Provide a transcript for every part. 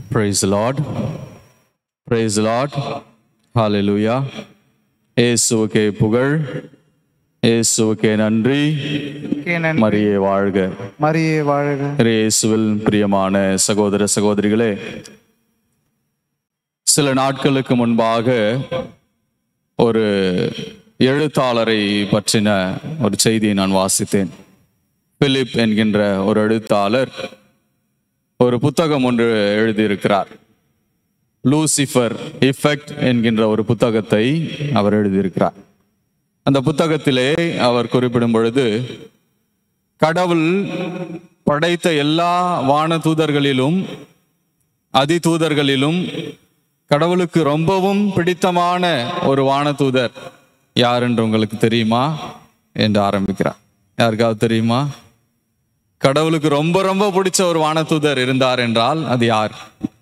Praise the Lord. Praise the Lord. Hallelujah. இயேசுவுக்கே புகழ், இயேசுவுக்கே நன்றி. மரியே வாழ்க. மரியே வாழ்க. இயேசுவில் பிரியமான சகோதர சகோதரிகளே, சில நாட்களுக்கு முன்பாக ஒரு எழுத்தாளரை பற்றின ஒரு செய்தியை நான் வாசித்தேன். பிலிப் என்கின்ற ஒரு எழுத்தாளர் ஒரு புத்தகம் ஒன்று எழுதியிருக்கிறார். லூசிஃபர் எஃபெக்ட் என்கின்ற ஒரு புத்தகத்தை அவர் எழுதியிருக்கிறார். அந்த புத்தகத்திலே அவர் குறிப்பிடும் பொழுது, கடவுள் படைத்த எல்லா வானதூதர்களிலும் அதிதூதர்களிலும் கடவுளுக்கு ரொம்பவும் பிடித்தமான ஒரு வானதூதர் யார் என்று உங்களுக்கு தெரியுமா என்று ஆரம்பிக்கிறார். யாருக்காவது தெரியுமா? கடவுளுக்கு ரொம்ப ரொம்ப பிடிச்ச ஒரு வானதூதர் இருந்தார் என்றால் அது யார்?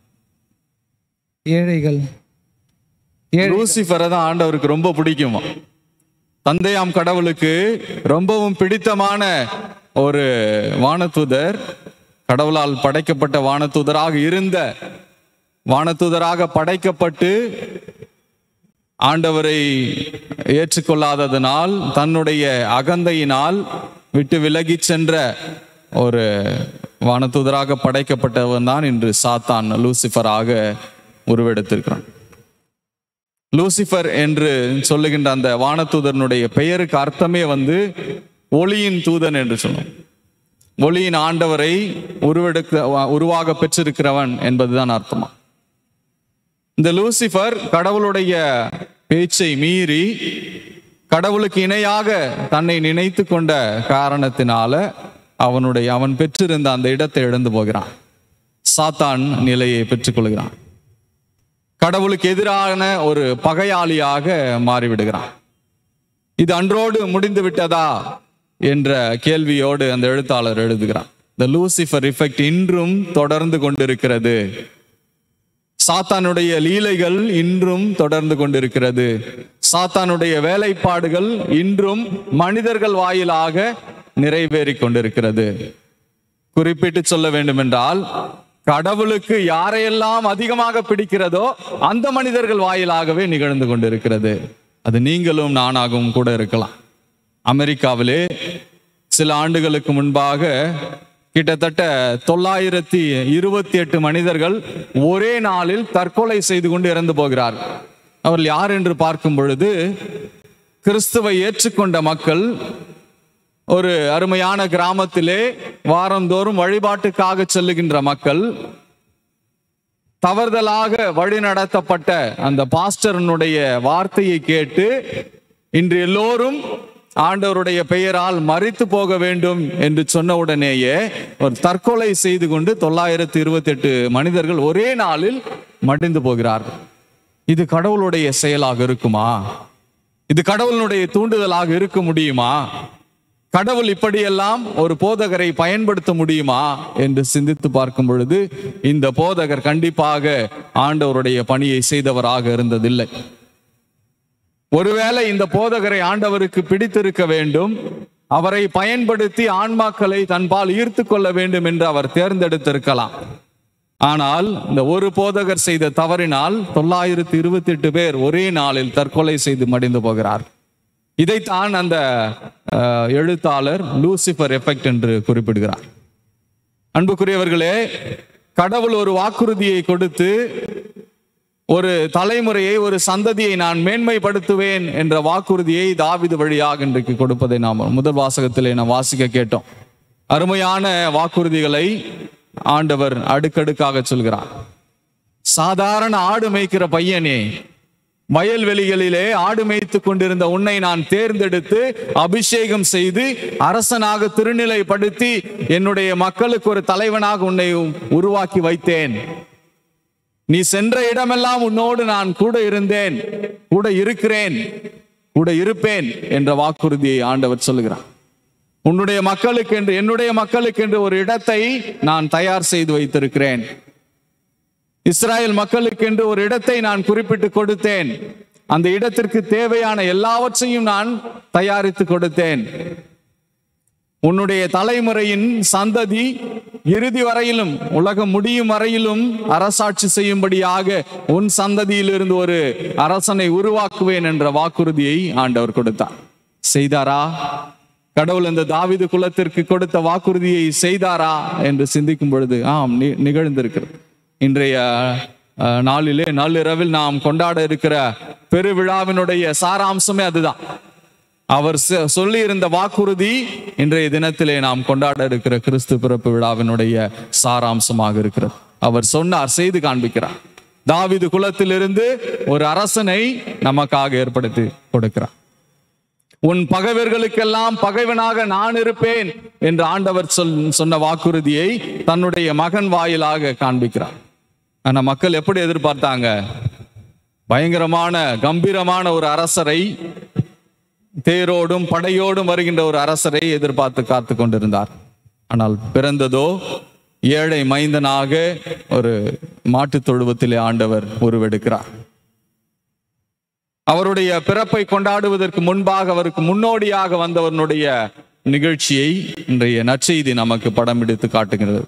ஏழைகள். லூசிஃபரை தான் ஆண்டவருக்கு ரொம்ப பிடிக்குமா. தந்தையாம் கடவுளுக்கு ரொம்பவும் பிடித்தமான ஒரு வானதூதர், கடவுளால் படைக்கப்பட்ட வானதூதராக இருந்த வானதூதராக படைக்கப்பட்டு ஆண்டவரை ஏற்றுக்கொள்ளாததனால், தன்னுடைய அகந்தையினால் விட்டு விலகி சென்ற ஒரு வானதூதராக படைக்கப்பட்டவன் தான் இன்று சாத்தான் லூசிஃபராக உருவெடுத்திருக்கிறான். லூசிஃபர் என்று சொல்லுகின்ற அந்த வானதூதனுடைய பெயருக்கு அர்த்தமே ஒளியின் தூதன் என்று சொன்னோம். ஒளியின் ஆண்டவரை உருவாக பெற்றிருக்கிறவன் என்பதுதான் அர்த்தமா. இந்த லூசிஃபர் கடவுளுடைய பேச்சை மீறி கடவுளுக்கு இணையாக தன்னை நினைத்து கொண்ட காரணத்தினால அவன் பெற்றிருந்த அந்த இடத்தை இழந்து போகிறான். சாத்தான் நிலையை பெற்றுக்கொள்கிறான். கடவுளுக்கு எதிரான ஒரு பகையாளியாக மாறிவிடுகிறான். இது அன்றோடு முடிந்து விட்டதா என்ற கேள்வியோடு அந்த எழுத்தாளர் எழுதுகிறார். த லூசிஃபர் எஃபெக்ட் இன்றும் தொடர்ந்து கொண்டிருக்கிறது. சாத்தானுடைய லீலைகள் இன்றும் தொடர்ந்து கொண்டிருக்கிறது. சாத்தானுடைய வேலைப்பாடுகள் இன்றும் மனிதர்கள் வாயிலாக நிறைவேறி கொண்டிருக்கிறது. குறிப்பிட்டு சொல்ல வேண்டும் என்றால், கடவுளுக்கு யாரையெல்லாம் அதிகமாக பிடிக்கிறதோ அந்த மனிதர்கள் வாயிலாகவே நிகழ்ந்து கொண்டிருக்கிறது. அது நீங்களும் நானாகவும் கூட இருக்கலாம். அமெரிக்காவிலே சில ஆண்டுகளுக்கு முன்பாக கிட்டத்தட்ட 928 மனிதர்கள் ஒரே நாளில் தற்கொலை செய்து கொண்டு இறந்து போகிறார்கள். அவர்கள் யார் என்று பார்க்கும் பொழுது, கிறிஸ்துவை ஏற்றுக்கொண்ட மக்கள். ஒரு அருமையான கிராமத்திலே வாரந்தோறும் வழிபாட்டுக்காக செல்லுகின்ற மக்கள், தவறுதலாக வழி நடத்தப்பட்ட அந்த பாஸ்டரனுடைய வார்த்தையை கேட்டு இன்று எல்லோரும் ஆண்டவருடைய பெயரால் மரித்து போக வேண்டும் என்று சொன்ன உடனேயே ஒரு தற்கொலை செய்து கொண்டு 928 மனிதர்கள் ஒரே நாளில் மடிந்து போகிறார்கள். இது கடவுளுடைய செயலாக இருக்குமா? இது கடவுளுடைய தூண்டுதலாக இருக்க முடியுமா? கடவுள் இப்படியெல்லாம் ஒரு போதகரை பயன்படுத்த முடியுமா என்று சிந்தித்து பார்க்கும் பொழுது, இந்த போதகர் கண்டிப்பாக ஆண்டவருடைய பணியை செய்தவராக இருந்ததில்லை. ஒருவேளை இந்த போதகரை ஆண்டவருக்கு பிடித்திருக்க வேண்டும், அவரை பயன்படுத்தி ஆன்மாக்களை தன்பால் ஈர்த்து கொள்ள வேண்டும் என்று அவர் தேர்ந்தெடுத்திருக்கலாம். ஆனால் இந்த ஒரு போதகர் செய்த தவறினால் 928 பேர் ஒரே நாளில் தற்கொலை செய்து மடிந்து போகிறார். இதைத்தான் அந்த எழுத்தாளர் லூசிஃபர் எஃபெக்ட் என்று குறிப்பிடுகிறார். அன்புக்குரியவர்களே, கடவுள் ஒரு வாக்குறுதியை கொடுத்து ஒரு தலைமுறையை, ஒரு சந்ததியை நான் மேன்மைப்படுத்துவேன் என்ற வாக்குறுதியை தாவீது வழியாக இன்றைக்கு கொடுப்பதை நாம் முதல் வாசகத்திலே நாம் வாசிக்க கேட்டோம். அருமையான வாக்குறுதிகளை ஆண்டவர் அடுக்கடுக்காக சொல்கிறார். சாதாரண ஆடு மேய்க்கிற பையனே, வயல்வெளிகளிலே ஆடு மேய்த்து கொண்டிருந்த உன்னை நான் தேர்ந்தெடுத்து அபிஷேகம் செய்து அரசனாக திருநிலைப்படுத்தி என்னுடைய மக்களுக்கு ஒரு தலைவனாக உன்னை உருவாக்கி வைத்தேன். நீ சென்ற இடமெல்லாம் உன்னோடு நான் கூட இருந்தேன், கூட இருக்கிறேன், கூட இருப்பேன் என்ற வாக்குறுதியை ஆண்டவர் சொல்லுகிறார். உன்னுடைய மக்களுக்கு என்று, என்னுடைய மக்களுக்கு என்று ஒரு இடத்தை நான் தயார் செய்து வைத்திருக்கிறேன். இஸ்ராயல் மக்களுக்கு என்று ஒரு இடத்தை நான் குறிப்பிட்டு கொடுத்தேன். அந்த இடத்திற்கு தேவையான எல்லாவற்றையும் நான் தயாரித்து கொடுத்தேன். உன்னுடைய தலைமுறையின் சந்ததி இறுதி வரையிலும், உலகம் முடியும் வரையிலும் அரசாட்சி செய்யும்படியாக உன் சந்ததியிலிருந்து ஒரு அரசனை உருவாக்குவேன் என்ற வாக்குறுதியை ஆண்டவர் கொடுத்தார். செய்தாரா? கடவுள் இந்த தாவீது குலத்திற்கு கொடுத்த வாக்குறுதியை செய்தாரா என்று சிந்திக்கும் பொழுது நிகழ்ந்திருக்கிறது. இன்றைய நாளிலே நள்ளிரவில் நாம் கொண்டாட இருக்கிற பெருவிழாவினுடைய சாராம்சமே அதுதான். அவர் சொல்லி இருந்த வாக்குறுதி இன்றைய தினத்திலே நாம் கொண்டாட இருக்கிற கிறிஸ்து பிறப்பு விழாவினுடைய சாராம்சமாக இருக்கிறது. அவர் சொன்னார், செய்து காண்பிக்கிறார். தாவீது குலத்திலிருந்து ஒரு அரசனை நமக்காக ஏற்படுத்தி கொடுக்கிறார். உன் பகைவர்களுக்கெல்லாம் பகைவனாக நான் இருப்பேன் என்று ஆண்டவர் சொன்ன வாக்குறுதியை தன்னுடைய மகன் வாயிலாக காண்பிக்கிறார். ஆனா மக்கள் எப்படி எதிர்பார்த்தாங்க? பயங்கரமான கம்பீரமான ஒரு அரசரை, தேரோடும் படையோடும் வருகின்ற ஒரு அரசரை எதிர்பார்த்து காத்து கொண்டிருந்தார். ஆனால் பிறந்ததோ ஏழை மைந்தனாக ஒரு மாட்டுத் தொழுவத்திலே ஆண்டவர் உருவெடுக்கிறார். அவருடைய பிறப்பை கொண்டாடுவதற்கு முன்பாக, அவருக்கு முன்னோடியாக வந்தவனுடைய நிகழ்ச்சியை இன்றைய நற்செய்தி நமக்கு படம் பிடித்து காட்டுகிறது.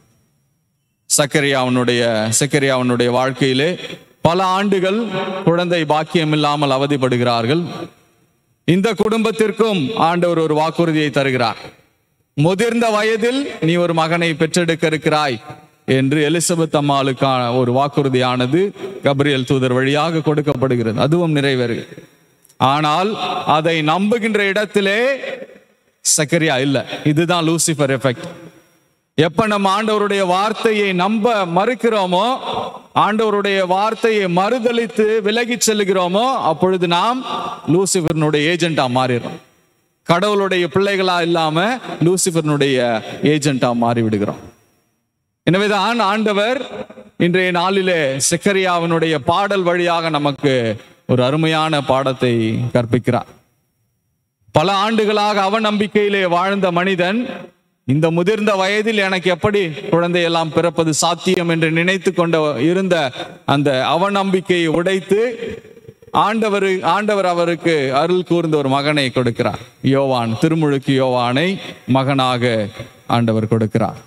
சக்கரியாவுடைய வாழ்க்கையிலே பல ஆண்டுகள் குழந்தை பாக்கியம் இல்லாமல் அவதிப்படுகிறார்கள். இந்த குடும்பத்திற்கும் ஆண்டவர் ஒரு வாக்குறுதியை தருகிறார். முதிர்ந்த வயதில் நீ ஒரு மகனை பெற்றெடுக்க இருக்கிறாய் என்று எலிசபெத் அம்மாளுக்கான ஒரு வாக்குறுதியானது கபிரியேல் தூதர் வழியாக கொடுக்கப்படுகிறது. அதுவும் நிறைவேறுகிறது. ஆனால் அதை நம்புகின்ற இடத்திலே சக்கரியா இல்லை. இதுதான் லூசிஃபர் எஃபெக்ட். எப்ப நம்ம ஆண்டவருடைய வார்த்தையை நம்ப மறுக்கிறோமோ, ஆண்டவருடைய வார்த்தையை மறுதலித்து விலகி செல்கிறோமோ, அப்பொழுது நாம் லூசிஃபர்னுடைய ஏஜென்டா மாறிடுறோம். கடவுளுடைய பிள்ளைகளா இல்லாம லூசிஃபர்னுடைய ஏஜென்டா மாறி விடுகிறோம். எனவேதான் ஆண்டவர் இன்றைய நாளிலே சக்கரியாவினுடைய பாடல் வழியாக நமக்கு ஒரு அருமையான பாடத்தை கற்பிக்கிறார். பல ஆண்டுகளாக அவநம்பிக்கையிலே வாழ்ந்த மனிதன் இந்த முதிர்ந்த வயதில் எனக்கு எப்படி குழந்தையெல்லாம் பிறப்பது சாத்தியம் என்று நினைத்து கொண்ட இருந்த அந்த அவநம்பிக்கையை உடைத்து ஆண்டவர் அவருக்கு அருள் கூர்ந்த ஒரு மகனை கொடுக்கிறார். யோவான், திருமுழுக்கு யோவானை மகனாக ஆண்டவர் கொடுக்கிறார்.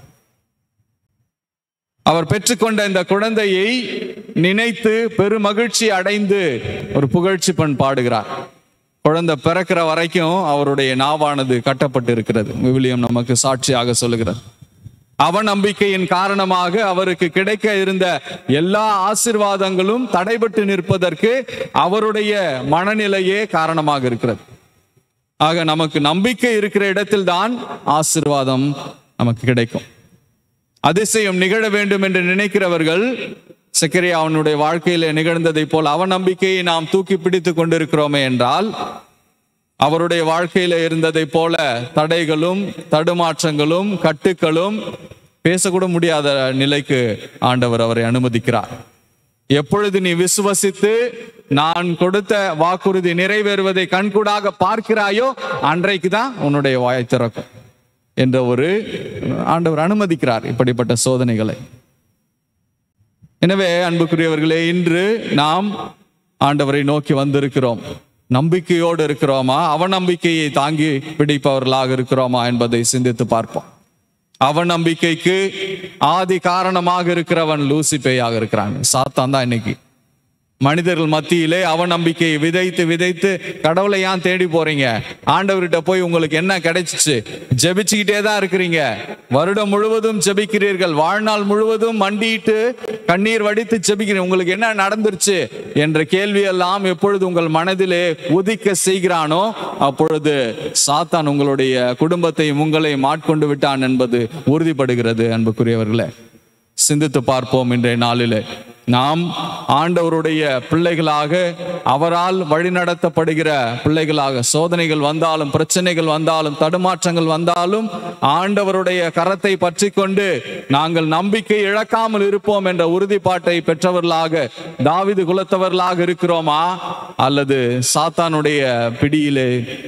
அவர் பெற்றுக்கொண்ட இந்த குழந்தையை நினைத்து பெருமகிழ்ச்சி அடைந்து ஒரு புகழ்ச்சி பண் பாடுகிறார். குழந்தை பிறக்கிற வரைக்கும் அவருடைய நாவானது கட்டப்பட்டு இருக்கிறது. விவிலியம் நமக்கு சாட்சியாக சொல்லுகிறது. அவநம்பிக்கையின் காரணமாக அவருக்கு கிடைக்க இருந்த எல்லா ஆசீர்வாதங்களும் தடைபட்டு நிற்பதற்கு அவருடைய மனநிலையே காரணமாக இருக்கிறது. ஆக நமக்கு நம்பிக்கை இருக்கிற இடத்தில் தான் ஆசீர்வாதம் நமக்கு கிடைக்கும். அதிசயம் நிகழ வேண்டும் என்று நினைக்கிறவர்கள் சக்கரியாவினுடைய வாழ்க்கையில நிகழ்ந்ததை போல் அவநம்பிக்கையை நாம் தூக்கி பிடித்து கொண்டிருக்கிறோமே என்றால், அவருடைய வாழ்க்கையில இருந்ததை போல தடைகளும் தடுமாற்றங்களும் கட்டுக்களும் பேசக்கூட முடியாத நிலைக்கு ஆண்டவர் அவரை அனுமதிக்கிறார். எப்பொழுது நீ விசுவசித்து நான் கொடுத்த வாக்குறுதி நிறைவேறுவதை கண்கூடாக பார்க்கிறாயோ அன்றைக்கு தான் உன்னுடைய வாயை திறக்கும் என்ற ஒரு ஆண்டவர் அனுமதிக்கிறார் இப்படிப்பட்ட சோதனைகளை. எனவே அன்புக்குரியவர்களே, இன்று நாம் ஆண்டவரை நோக்கி வந்திருக்கிறோம். நம்பிக்கையோடு இருக்கிறோமா, அவநம்பிக்கையை தாங்கி பிடிப்பவர்களாக இருக்கிறோமா என்பதை சிந்தித்து பார்ப்போம். அவநம்பிக்கைக்கு ஆதி காரணமாக இருக்கிறவன் லூசிபேயாக இருக்கிறான். சாத்தான் தான் இன்னைக்கு மனிதர்கள் மத்தியிலே அவநம்பிக்கையை விதைத்து விதைத்து கடவுளை ஏன் தேடி போறீங்க? ஆண்டவர்கிட்ட போய் உங்களுக்கு என்ன கிடைச்சிச்சு? ஜெபிச்சுக்கிட்டே தான் இருக்கிறீங்க. வருடம் முழுவதும் ஜெபிக்கிறீர்கள், வாழ்நாள் முழுவதும் மண்டிட்டு கண்ணீர் வடித்து ஜெபிக்கிறீங்க. உங்களுக்கு என்ன நடந்துருச்சு என்ற கேள்வியெல்லாம் எப்பொழுது உங்கள் மனதிலே உதிக்க செய்கிறானோ அப்பொழுது சாத்தான் உங்களுடைய குடும்பத்தையும் உங்களையும் ஆட்கொண்டு விட்டான் என்பது உறுதிப்படுகிறது. அன்புக்குரியவர்களே, சிந்தித்து பார்ப்போம். இன்றைய நாளிலே நாம் ஆண்டவருடைய பிள்ளைகளாக, அவரால் வழிநடத்தப்படுகிற பிள்ளைகளாக, சோதனைகள் வந்தாலும் பிரச்சனைகள் வந்தாலும் தடுமாற்றங்கள் வந்தாலும் ஆண்டவருடைய கரத்தை பற்றி கொண்டு நாங்கள் நம்பிக்கை இழக்காமல் இருப்போம் என்ற உறுதிப்பாட்டை பெற்றவர்களாக, தாவீது குலத்தவர்களாக இருக்கிறோமா, அல்லது சாத்தானுடைய பிடியிலே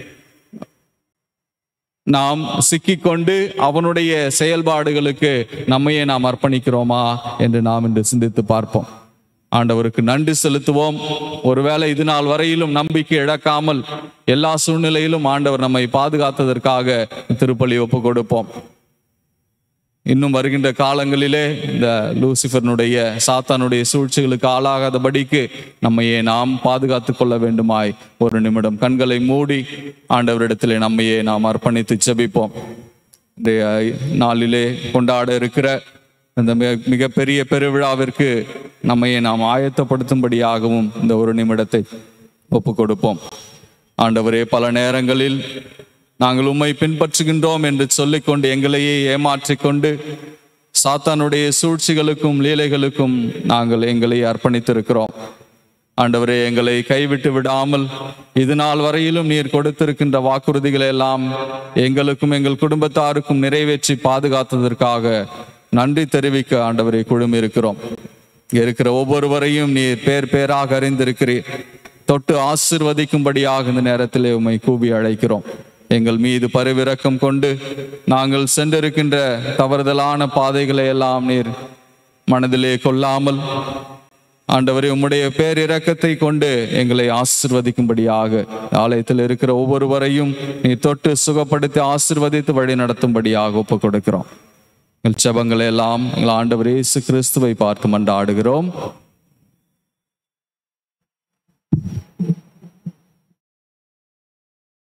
நாம் சிக்கிக்கொண்டு அவனுடைய செயல்பாடுகளுக்கு நம்மையே நாம் அர்ப்பணிக்கிறோமா என்று நாம் இன்று சிந்தித்து பார்ப்போம். ஆண்டவருக்கு நன்றி செலுத்துவோம். ஒருவேளை இது நாள் வரையிலும் நம்பிக்கை இழக்காமல் எல்லா சூழ்நிலையிலும் ஆண்டவர் நம்மை பாதுகாத்ததற்காக திருப்பலி ஒப்பு கொடுப்போம். இன்னும் வருகின்ற காலங்களிலே இந்த லூசிஃபர்னுடைய சாத்தானுடைய சூழ்ச்சிகளுக்கு ஆளாகாதபடிக்கு நம்மையே நாம் பாதுகாத்து கொள்ள வேண்டுமாய் ஒரு நிமிடம் கண்களை மூடி ஆண்டவரிடத்திலே நம்மையே நாம் அர்ப்பணித்து ஜெபிப்போம். இந்த நாளிலே கொண்டாட இருக்கிற இந்த மிகப்பெரிய பெருவிழாவிற்கு நம்மையே நாம் ஆயத்தப்படுத்தும்படியாகவும் இந்த ஒரு நிமிடத்தை ஒப்பு கொடுப்போம். ஆண்டவரே, பல நேரங்களில் நாங்கள் உம்மை பின்பற்றுகின்றோம் என்று சொல்லிக்கொண்டு எங்களையே ஏமாற்றிக்கொண்டு சாத்தானுடைய சூழ்ச்சிகளுக்கும் லீலைகளுக்கும் நாங்கள் எங்களை அர்ப்பணித்திருக்கிறோம். ஆண்டவரே, எங்களை கைவிட்டு விடாமல் இது நாள் வரையிலும் நீர் கொடுத்திருக்கின்ற வாக்குறுதிகளை எல்லாம் எங்களுக்கும் எங்கள் குடும்பத்தாருக்கும் நிறைவேற்றி பாதுகாத்ததற்காக நன்றி தெரிவிக்க ஆண்டவரை குழுமி இருக்கிறோம். இருக்கிற ஒவ்வொருவரையும் நீர் பேர் பேராக அறிந்திருக்கிறீர். தொட்டு ஆசிர்வதிக்கும்படியாக இந்த நேரத்திலே உம்மை கூவி அழைக்கிறோம். எங்கள் மீது பரிவிரக்கம் கொண்டு நாங்கள் சென்றிருக்கின்ற தவறுதலான பாதைகளை எல்லாம் நீர் மனதிலே கொள்ளாமல் ஆண்டவரே உம்முடைய பேரிரக்கத்தை கொண்டு எங்களை ஆசிர்வதிக்கும்படியாக ஆலயத்தில் இருக்கிற ஒவ்வொருவரையும் நீர் தொட்டு சுகப்படுத்தி ஆசிர்வதித்து வழி நடத்தும்படியாக ஒப்பு கொடுக்கிறோம். எங்கள் ஜெபங்களை எல்லாம் எங்கள் ஆண்டவர் இயேசு கிறிஸ்துவை பார்த்து மன்றாடுகிறோம்.